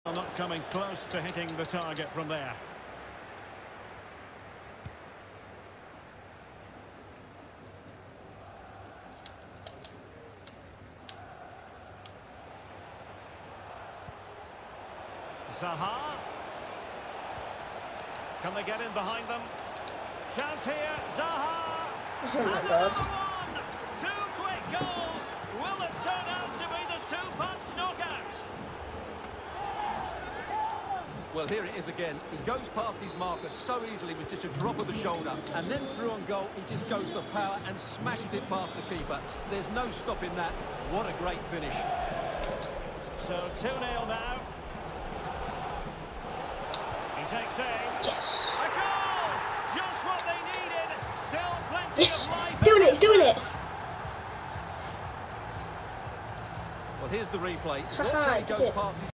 Not coming close to hitting the target from there. Zaha. Can they get in behind them? Chance here, Zaha. Oh my God. One. Two quick goals. Will it turn out to be the two-punch knockout? Well, here it is again. He goes past his marker so easily with just a drop of the shoulder. And then through on goal, he just goes for power and smashes it past the keeper. There's no stopping that. What a great finish. So 2-0 now. He takes aim. Yes. A goal! Just what they needed. Still plenty Yes. of life. Doing it. He's doing it. Well, here's the replay. Watch Haha, how he I did goes it. past his